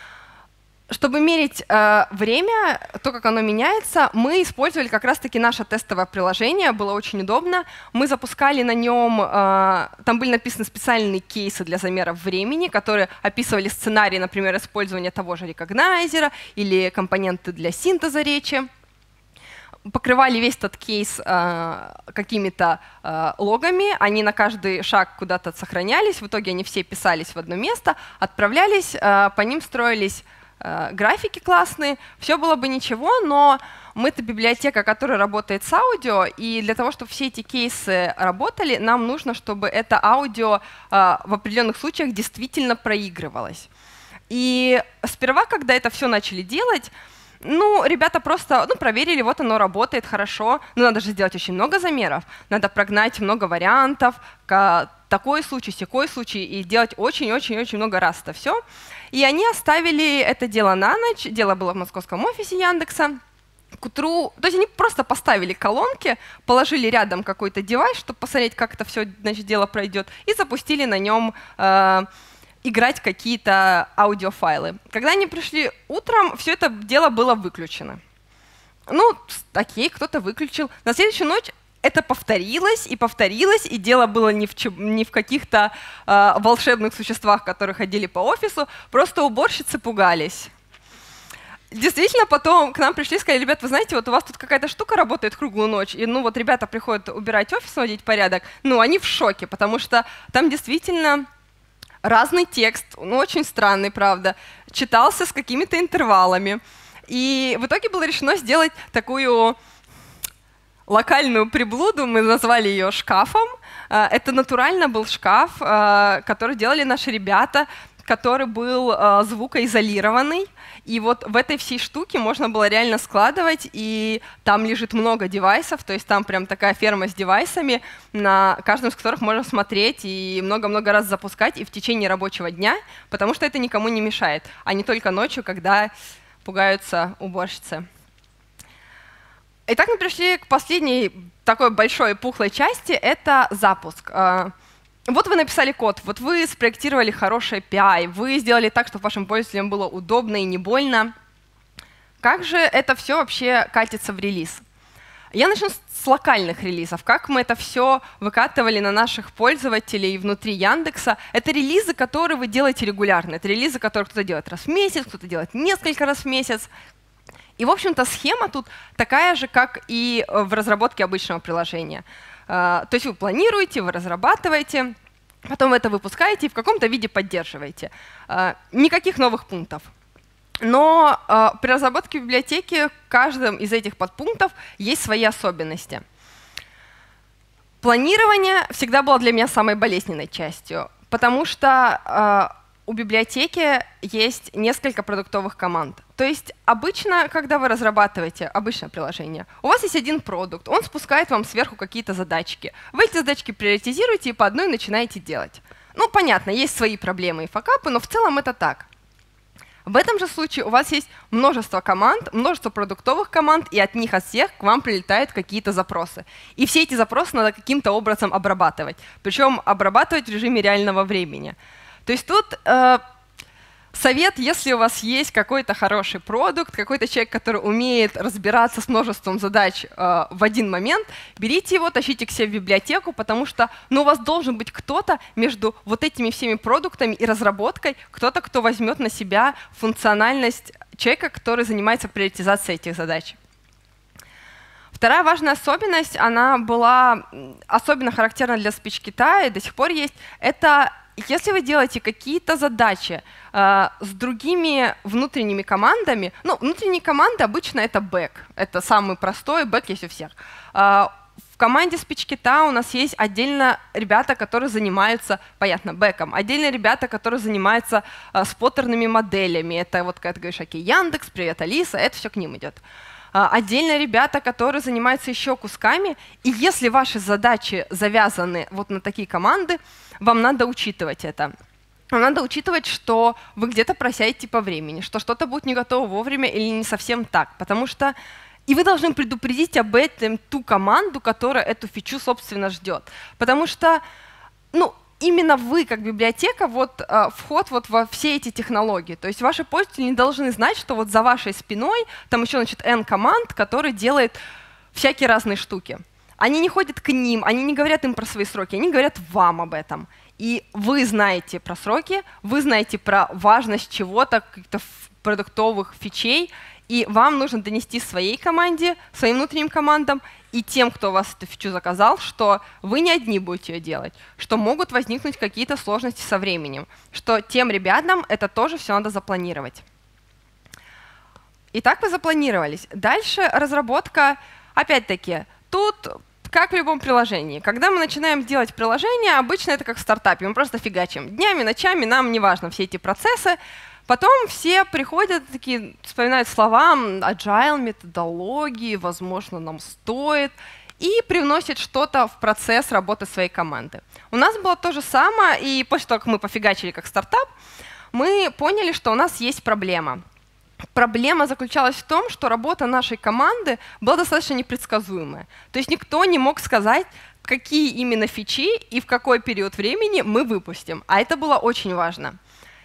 Чтобы мерить время, то, как оно меняется, мы использовали как раз-таки наше тестовое приложение, было очень удобно. Мы запускали на нем, там были написаны специальные кейсы для замеров времени, которые описывали сценарии, например, использования того же рекогнайзера или компоненты для синтеза речи. Покрывали весь этот кейс какими-то логами, они на каждый шаг куда-то сохранялись, в итоге они все писались в одно место, отправлялись, по ним строились графики классные, все было бы ничего, но мы-то библиотека, которая работает с аудио, и для того, чтобы все эти кейсы работали, нам нужно, чтобы это аудио в определенных случаях действительно проигрывалось. И сперва, когда это все начали делать, ну, ребята просто проверили, вот оно работает хорошо, но надо же сделать очень много замеров, надо прогнать много вариантов, такой случай, сякой случай, и делать очень-очень-очень много раз это все. И они оставили это дело на ночь, дело было в московском офисе Яндекса. К утру, то есть они просто поставили колонки, положили рядом какой-то девайс, чтобы посмотреть, как это все, значит, дело пройдет, и запустили на нем играть какие-то аудиофайлы. Когда они пришли утром, все это дело было выключено. Ну, окей, кто-то выключил. На следующую ночь это повторилось, и дело было не в каких-то волшебных существах, которые ходили по офису, просто уборщицы пугались. Действительно, потом к нам пришли и сказали: ребят, вы знаете, вот у вас тут какая-то штука работает круглую ночь, и ну вот ребята приходят убирать офис, наводить порядок, ну они в шоке, потому что там действительно разный текст, ну очень странный, правда, читался с какими-то интервалами. И в итоге было решено сделать такую локальную приблуду, мы назвали ее шкафом. Это натурально был шкаф, который делали наши ребята, который был звукоизолированный. И вот в этой всей штуке можно было реально складывать, и там лежит много девайсов, то есть там прям такая ферма с девайсами, на каждом из которых можно смотреть и много-много раз запускать и в течение рабочего дня, потому что это никому не мешает, а не только ночью, когда пугаются уборщицы. Итак, мы пришли к последней такой большой и пухлой части, это запуск. Вот вы написали код, вот вы спроектировали хороший API, вы сделали так, чтобы вашим пользователям было удобно и не больно. Как же это все вообще катится в релиз? Я начну с локальных релизов. Как мы это все выкатывали на наших пользователей внутри Яндекса? Это релизы, которые вы делаете регулярно. Это релизы, которые кто-то делает раз в месяц, кто-то делает несколько раз в месяц. И, в общем-то, схема тут такая же, как и в разработке обычного приложения. То есть вы планируете, вы разрабатываете, потом это выпускаете и в каком-то виде поддерживаете. Никаких новых пунктов. Но при разработке библиотеки в каждом из этих подпунктов есть свои особенности. Планирование всегда было для меня самой болезненной частью, потому что у библиотеки есть несколько продуктовых команд. То есть обычно, когда вы разрабатываете обычное приложение, у вас есть один продукт, он спускает вам сверху какие-то задачки. Вы эти задачки приоритизируете и по одной начинаете делать. Ну, понятно, есть свои проблемы и факапы, но в целом это так. В этом же случае у вас есть множество команд, множество продуктовых команд, и от них от всех к вам прилетают какие-то запросы. И все эти запросы надо каким-то образом обрабатывать, причем обрабатывать в режиме реального времени. То есть тут совет, если у вас есть какой-то хороший продукт, какой-то человек, который умеет разбираться с множеством задач в один момент, берите его, тащите к себе в библиотеку, потому что у вас должен быть кто-то между вот этими всеми продуктами и разработкой, кто-то, кто возьмет на себя функциональность человека, который занимается приоритизацией этих задач. Вторая важная особенность, она была особенно характерна для SpeechKit и до сих пор есть, это если вы делаете какие-то задачи с другими внутренними командами, внутренние команды обычно это бэк, это самый простой, бэк есть у всех. В команде SpeechKit у нас есть отдельно ребята, которые занимаются, понятно, бэком, отдельно ребята, которые занимаются споттерными моделями. Это вот когда ты говоришь, окей, Яндекс, привет, Алиса, это все к ним идет. Отдельно ребята, которые занимаются еще кусками. И если ваши задачи завязаны вот на такие команды, вам надо учитывать это. Вам надо учитывать, что вы где-то просядете по времени, что что-то будет не готово вовремя или не совсем так. Потому что и вы должны предупредить об этом ту команду, которая эту фичу, собственно, ждет. Потому что, именно вы, как библиотека, вход во все эти технологии. То есть ваши пользователи не должны знать, что вот за вашей спиной там еще, N команд, которые делают всякие разные штуки. Они не ходят к ним, они не говорят им про свои сроки, они говорят вам об этом. И вы знаете про сроки, вы знаете про важность чего-то, каких-то продуктовых фичей, и вам нужно донести своей команде, своим внутренним командам и тем, кто у вас эту фичу заказал, что вы не одни будете ее делать, что могут возникнуть какие-то сложности со временем, что тем ребятам это тоже все надо запланировать. Итак, вы запланировались. Дальше разработка, опять-таки, тут как в любом приложении. Когда мы начинаем делать приложение, обычно это как в стартапе, мы просто фигачим. Днями, ночами, нам не важно все эти процессы. Потом все приходят, такие, вспоминают слова agile, методологии, возможно, нам стоит, и привносят что-то в процесс работы своей команды. У нас было то же самое, и после того, как мы пофигачили как стартап, мы поняли, что у нас есть проблема. Проблема заключалась в том, что работа нашей команды была достаточно непредсказуемая. То есть никто не мог сказать, какие именно фичи и в какой период времени мы выпустим. А это было очень важно.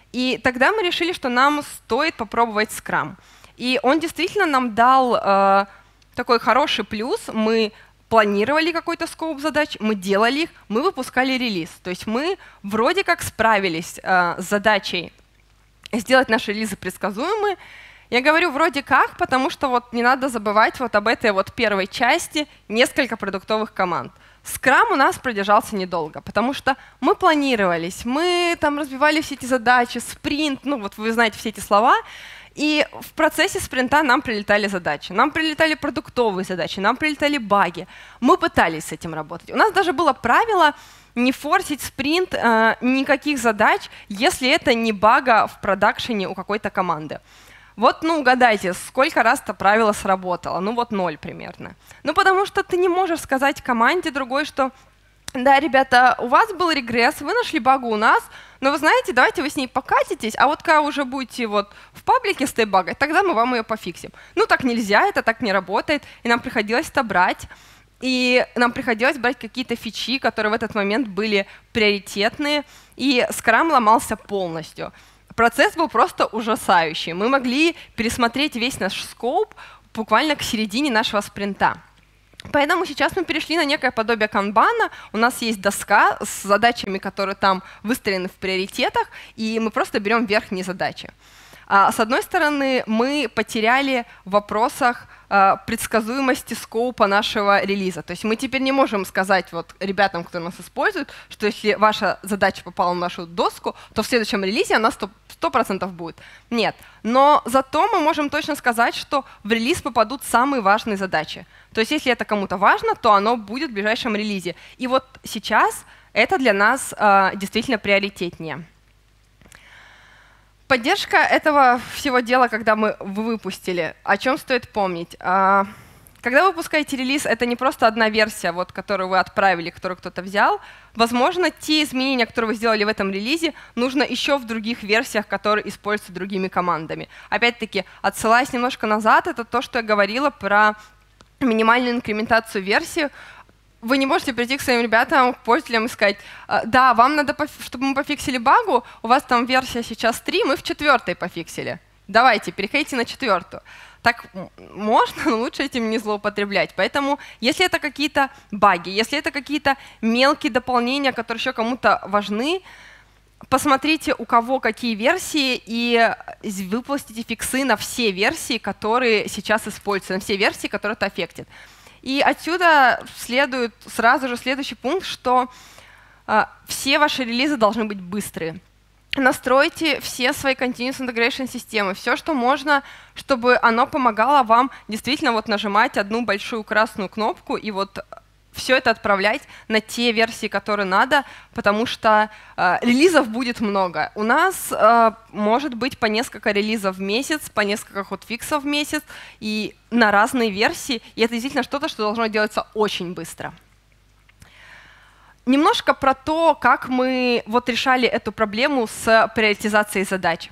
И тогда мы решили, что нам стоит попробовать Scrum. И он действительно нам дал такой хороший плюс. Мы планировали какой-то скоп задач, мы делали их, мы выпускали релиз. То есть мы вроде как справились с задачей сделать наши релизы предсказуемые. Я говорю вроде как, потому что не надо забывать об этой первой части несколько продуктовых команд. Scrum у нас продержался недолго, потому что мы планировались, мы там разбивали все эти задачи, спринт, вы знаете все эти слова, и в процессе спринта нам прилетали задачи, нам прилетали продуктовые задачи, нам прилетали баги. Мы пытались с этим работать. У нас даже было правило не форсить спринт никаких задач, если это не бага в продакшене у какой-то команды. Угадайте, сколько раз это правило сработало? 0 примерно. Потому что ты не можешь сказать команде другой, что да, ребята, у вас был регресс, вы нашли багу у нас, но вы знаете, давайте вы с ней покатитесь, а когда уже будете в паблике с этой багой, тогда мы вам ее пофиксим. Так нельзя, это так не работает, и нам приходилось это брать. И нам приходилось брать какие-то фичи, которые в этот момент были приоритетные, и Scrum ломался полностью. Процесс был просто ужасающий. Мы могли пересмотреть весь наш скоп буквально к середине нашего спринта. Поэтому сейчас мы перешли на некое подобие канбана. У нас есть доска с задачами, которые там выстроены в приоритетах, и мы просто берем верхние задачи. С одной стороны, мы потеряли в вопросах предсказуемости скоупа нашего релиза. То есть мы теперь не можем сказать вот ребятам, кто нас использует, что если ваша задача попала на нашу доску, то в следующем релизе она 100% будет. Нет. Но зато мы можем точно сказать, что в релиз попадут самые важные задачи. То есть если это кому-то важно, то оно будет в ближайшем релизе. И вот сейчас это для нас действительно приоритетнее. Поддержка этого всего дела, когда вы выпустили, о чем стоит помнить? Когда вы выпускаете релиз, это не просто одна версия, вот, которую вы отправили, которую кто-то взял. Возможно, те изменения, которые вы сделали в этом релизе, нужно еще в других версиях, которые используются другими командами. Опять-таки, отсылаясь немножко назад, это то, что я говорила про минимальную инкрементацию версии. Вы не можете прийти к своим ребятам, к пользователям и сказать: да, вам надо, чтобы мы пофиксили багу, у вас там версия сейчас 3, мы в 4-й пофиксили. Давайте, переходите на 4-ю. Так можно, но лучше этим не злоупотреблять. Поэтому, если это какие-то баги, если это какие-то мелкие дополнения, которые еще кому-то важны, посмотрите, у кого какие версии, и выпустите фиксы на все версии, которые сейчас используются, на все версии, которые это аффектит. И отсюда следует сразу же следующий пункт, что все ваши релизы должны быть быстрые. Настройте все свои Continuous Integration системы, все, что можно, чтобы оно помогало вам действительно вот нажимать одну большую красную кнопку и вот все это отправлять на те версии, которые надо, потому что релизов будет много. У нас может быть по несколько релизов в месяц, по несколько хотфиксов в месяц, и на разные версии, и это действительно что-то, что должно делаться очень быстро. Немножко про то, как мы вот решали эту проблему с приоритизацией задач.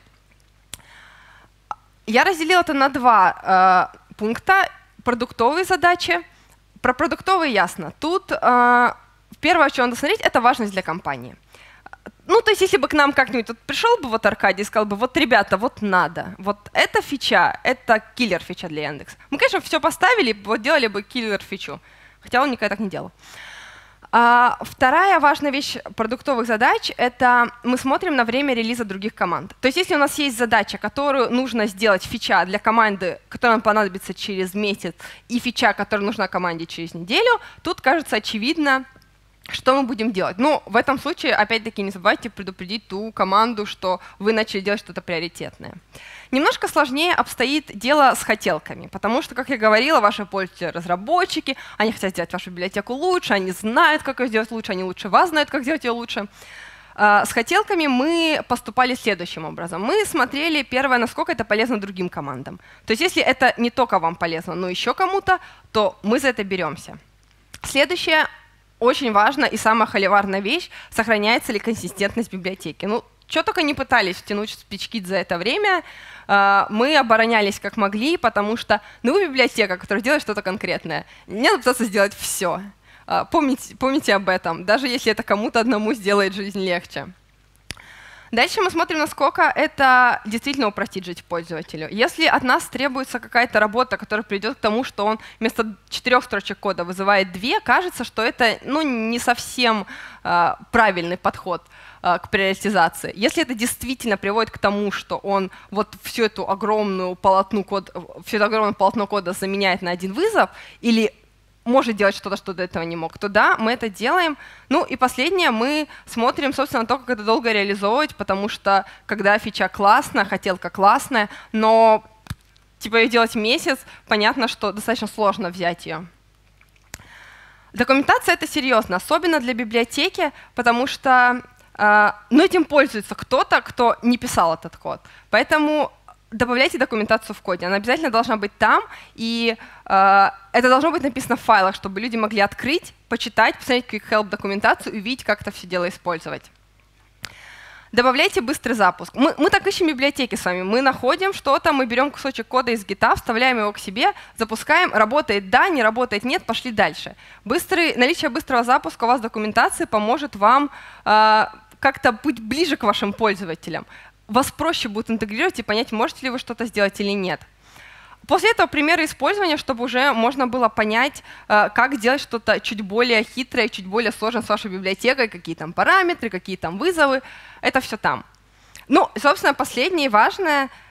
Я разделила это на два пункта. Продуктовые задачи. Про продуктовые ясно. Тут первое, что надо смотреть, это важность для компании. Ну, то есть, если бы к нам как-нибудь вот пришел бы вот Аркадий и сказал бы: вот, ребята, вот надо, вот эта фича, это киллер-фича для Яндекса. Мы, конечно, все поставили, вот делали бы киллер-фичу, хотя он никогда так не делал. Вторая важная вещь продуктовых задач — это мы смотрим на время релиза других команд. То есть если у нас есть задача, которую нужно сделать, фича для команды, которая нам понадобится через месяц, и фича, которая нужна команде через неделю, тут кажется очевидно, что мы будем делать. Но в этом случае, опять-таки, не забывайте предупредить ту команду, что вы начали делать что-то приоритетное. Немножко сложнее обстоит дело с хотелками, потому что, как я говорила, ваши пользователи — разработчики, они хотят сделать вашу библиотеку лучше, они знают, как ее сделать лучше, они лучше вас знают, как сделать ее лучше. С хотелками мы поступали следующим образом. Мы смотрели, первое, насколько это полезно другим командам. То есть если это не только вам полезно, но еще кому-то, то мы за это беремся. Следующее, очень важно и самая холиварная вещь — сохраняется ли консистентность библиотеки. Ну, что только не пытались втянуть в SpeechKit за это время, мы оборонялись как могли, потому что вы библиотека, которая делает что-то конкретное. Не надо пытаться сделать все. Помните об этом, даже если это кому-то одному сделает жизнь легче. Дальше мы смотрим, насколько это действительно упростит жизнь пользователю. Если от нас требуется какая-то работа, которая приведет к тому, что он вместо 4 строчек кода вызывает 2, кажется, что это не совсем правильный подход к приоритизации. Если это действительно приводит к тому, что он вот все это огромное полотно кода заменяет на один вызов, или может делать что-то, что до этого не мог, то да, мы это делаем. Ну и последнее, мы смотрим, собственно, на то, как это долго реализовывать, потому что когда фича классная, хотелка классная, но типа ее делать месяц, понятно, что достаточно сложно взять ее. Документация — это серьезно, особенно для библиотеки, потому что этим пользуется кто-то, кто не писал этот код. Поэтому добавляйте документацию в коде. Она обязательно должна быть там, и это должно быть написано в файлах, чтобы люди могли открыть, почитать, посмотреть Quick Help документацию и увидеть, как это все дело использовать. Добавляйте быстрый запуск. Мы так ищем библиотеки с вами. Мы находим что-то, мы берем кусочек кода из гита, вставляем его к себе, запускаем, работает да, не работает нет, пошли дальше. Наличие быстрого запуска у вас в документации поможет вам как-то быть ближе к вашим пользователям. Вас проще будет интегрировать и понять, можете ли вы что-то сделать или нет. После этого примеры использования, чтобы уже можно было понять, как делать что-то чуть более хитрое, чуть более сложное с вашей библиотекой, какие там параметры, какие там вызовы. Это все там. Ну, собственно, последнее и важное,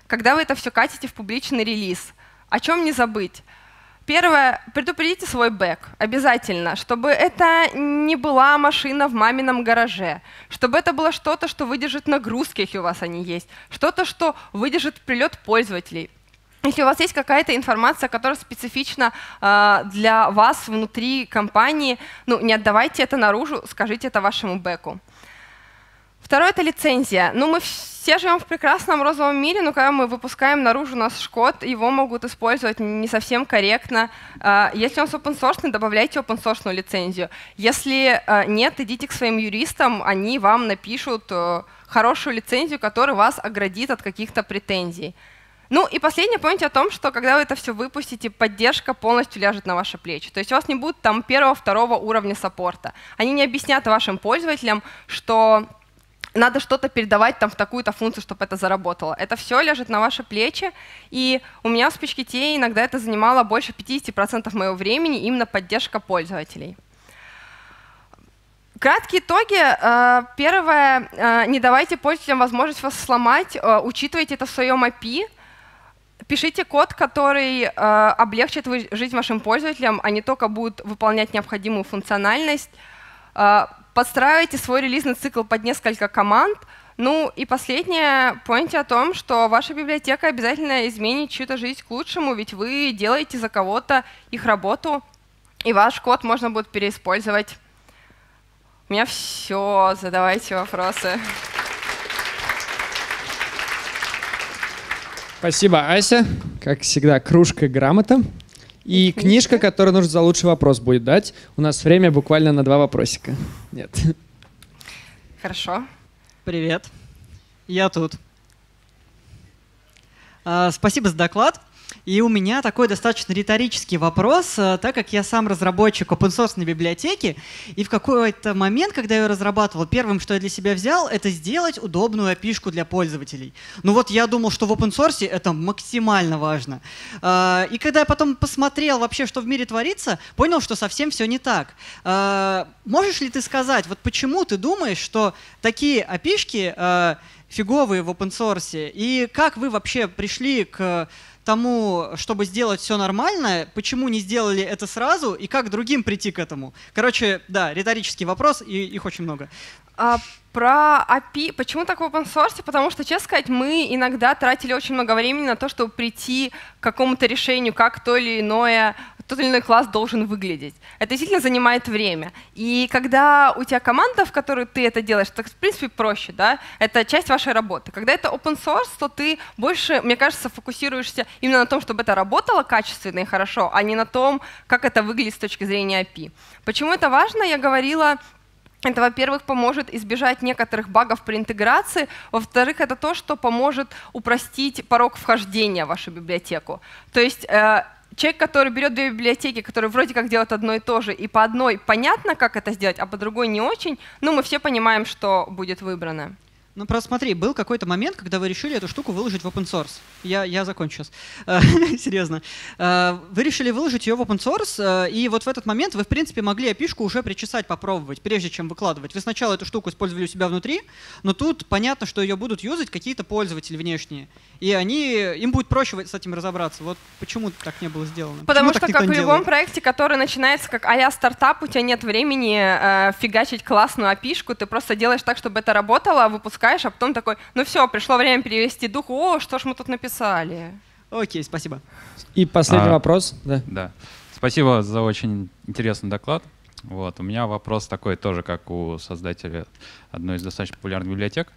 когда вы это все катите в публичный релиз. О чем не забыть? Первое, предупредите свой бэк обязательно, чтобы это не была машина в мамином гараже, чтобы это было что-то, что выдержит нагрузки, если у вас они есть, что-то, что выдержит прилет пользователей. Если у вас есть какая-то информация, которая специфична для вас внутри компании, ну, не отдавайте это наружу, скажите это вашему бэку. Второе — это лицензия. Ну, мы все живем в прекрасном розовом мире, но когда мы выпускаем наружу наш код, его могут использовать не совсем корректно. Если он open source, добавляйте open source лицензию. Если нет, идите к своим юристам, они вам напишут хорошую лицензию, которая вас оградит от каких-то претензий. Ну и последнее, помните о том, что когда вы это все выпустите, поддержка полностью ляжет на ваши плечи. То есть у вас не будет там первого, второго уровня саппорта. Они не объяснят вашим пользователям, что надо что-то передавать там в такую-то функцию, чтобы это заработало. Это все ляжет на ваши плечи, и у меня в SpeechKit иногда это занимало больше 50% моего времени, именно поддержка пользователей. Краткие итоги. Первое, не давайте пользователям возможность вас сломать, учитывайте это в своем API, пишите код, который облегчит жизнь вашим пользователям, а не только будет выполнять необходимую функциональность. Подстраивайте свой релизный цикл под несколько команд. Ну и последнее, помните о том, что ваша библиотека обязательно изменит чью-то жизнь к лучшему, ведь вы делаете за кого-то их работу, и ваш код можно будет переиспользовать. У меня все. Задавайте вопросы. Спасибо, Ася. Как всегда, кружка, грамота. И книжка, которую нужно за лучший вопрос будет дать. У нас время буквально на 2 вопросика. Нет. Хорошо. Привет. Я тут. Спасибо за доклад. И у меня такой достаточно риторический вопрос, так как я сам разработчик open-source библиотеки, и в какой-то момент, когда я ее разрабатывал, первым, что я для себя взял, это сделать удобную API-шку для пользователей. Ну вот я думал, что в open-source это максимально важно. И когда я потом посмотрел вообще, что в мире творится, понял, что совсем все не так. Можешь ли ты сказать, вот почему ты думаешь, что такие API-шки фиговые в open-source, и как вы вообще пришли к тому, чтобы сделать все нормально, почему не сделали это сразу и как другим прийти к этому? Короче, да, риторический вопрос, и их очень много. Про API. Почему так в open source? Потому что, честно сказать, мы иногда тратили очень много времени на то, чтобы прийти к какому-то решению, как тот или иной класс должен выглядеть. Это действительно занимает время. И когда у тебя команда, в которой ты это делаешь, то, в принципе, проще, да? Это часть вашей работы. Когда это open source, то ты больше, мне кажется, фокусируешься именно на том, чтобы это работало качественно и хорошо, а не на том, как это выглядит с точки зрения API. Почему это важно? Я говорила, это, во-первых, поможет избежать некоторых багов при интеграции. Во-вторых, это то, что поможет упростить порог вхождения в вашу библиотеку. То есть человек, который берет 2 библиотеки, которые вроде как делают одно и то же, и по одной понятно, как это сделать, а по другой не очень, но мы все понимаем, что будет выбрано. Ну, просто смотри, был какой-то момент, когда вы решили эту штуку выложить в open source. Я закончу сейчас. Серьезно. Вы решили выложить ее в open source, и вот в этот момент вы, в принципе, могли API-шку уже причесать, попробовать, прежде чем выкладывать. Вы сначала эту штуку использовали у себя внутри, но тут понятно, что ее будут юзать какие-то пользователи внешние. И им будет проще с этим разобраться. Вот почему так не было сделано? Потому что, как в любом проекте, который начинается как а-ля стартап, у тебя нет времени фигачить классную API-шку, ты просто делаешь так, чтобы это работало, выпускаешь, а потом такой, ну все, пришло время перевести дух, о, что ж мы тут написали. Окей, спасибо. И последний вопрос. Да. Спасибо за очень интересный доклад. Вот. У меня вопрос такой тоже, как у создателя одной из достаточно популярных библиотек.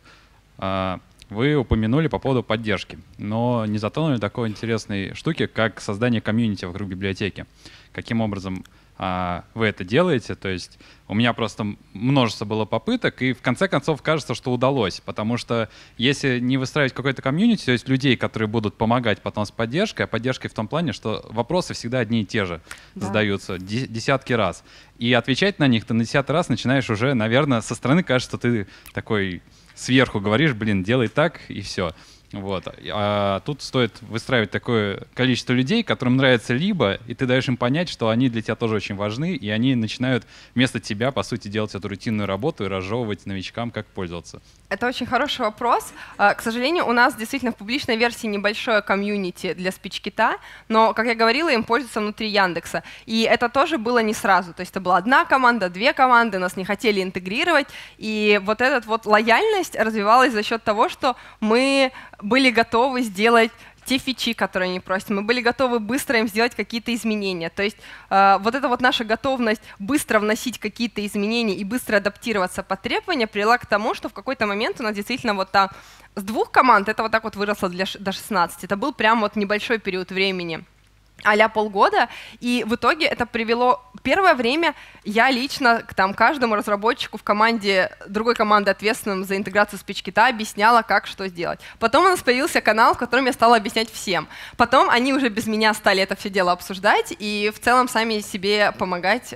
Вы упомянули по поводу поддержки, но не затронули такой интересной штуки, как создание комьюнити вокруг библиотеки. Каким образом вы это делаете? То есть у меня просто множество было попыток, и в конце концов кажется, что удалось, потому что если не выстраивать какой-то комьюнити, то есть людей, которые будут помогать потом с поддержкой, а поддержкой в том плане, что вопросы всегда одни и те же задаются десятки раз, и отвечать на них ты на 10-й раз начинаешь уже, наверное, со стороны кажется, что ты такой сверху говоришь, блин, делай так, и все. Вот. А тут стоит выстраивать такое количество людей, которым нравится либо, и ты даешь им понять, что они для тебя тоже очень важны, и они начинают вместо тебя, по сути, делать эту рутинную работу и разжевывать новичкам, как пользоваться. Это очень хороший вопрос. К сожалению, у нас действительно в публичной версии небольшое комьюнити для спичкита, но, как я говорила, им пользуются внутри Яндекса. И это тоже было не сразу. То есть это была одна команда, две команды, нас не хотели интегрировать. И вот эта вот лояльность развивалась за счет того, что мы были готовы сделать те фичи, которые они просят. Мы были готовы быстро им сделать какие-то изменения. То есть вот эта вот наша готовность быстро вносить какие-то изменения и быстро адаптироваться под требования привела к тому, что в какой-то момент у нас действительно вот там с 2 команд это вот так вот выросло до 16. Это был прям вот небольшой период времени, а-ля полгода, и в итоге это привело... Первое время я лично там каждому разработчику в команде, другой команды, ответственным за интеграцию спичкита, объясняла, как что сделать. Потом у нас появился канал, в котором я стала объяснять всем. Потом они уже без меня стали это все дело обсуждать и в целом сами себе помогать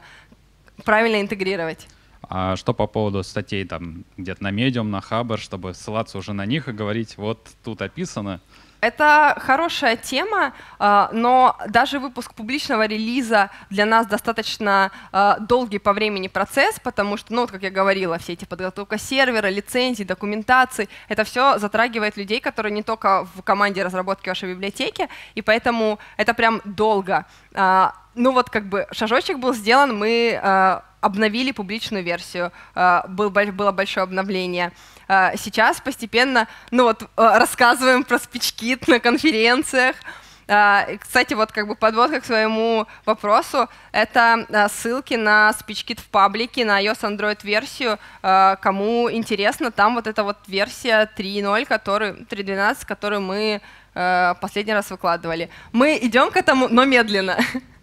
правильно интегрировать. А что по поводу статей там где-то на Medium, на Хабр, чтобы ссылаться уже на них и говорить, вот тут описано? Это хорошая тема, но даже выпуск публичного релиза для нас достаточно долгий по времени процесс, потому что, ну, вот, как я говорила, все эти подготовка сервера, лицензий, документации, это все затрагивает людей, которые не только в команде разработки вашей библиотеки, и поэтому это прям долго. Ну вот как бы шажочек был сделан, мы обновили публичную версию, было большое обновление. Сейчас постепенно, ну вот, рассказываем про спичкит на конференциях. Кстати, вот как бы подводка к своему вопросу, это ссылки на спичкит в паблике, на iOS Android версию. Кому интересно, там вот эта вот версия 3.0, 3.12, которую мы последний раз выкладывали. Мы идем к этому, но медленно.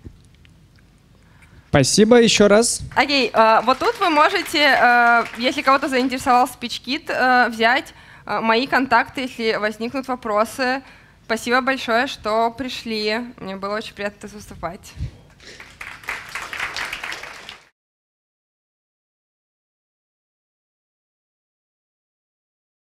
Спасибо еще раз. Окей, вот тут вы можете, если кого-то заинтересовал спичкит, взять мои контакты, если возникнут вопросы. Спасибо большое, что пришли. Мне было очень приятно выступать.